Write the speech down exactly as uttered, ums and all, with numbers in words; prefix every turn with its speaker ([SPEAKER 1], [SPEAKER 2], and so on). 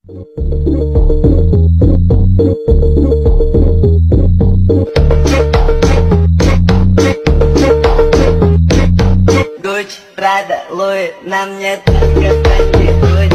[SPEAKER 1] Gucci, Prada, Louis, na minha tanga tá de Gucci.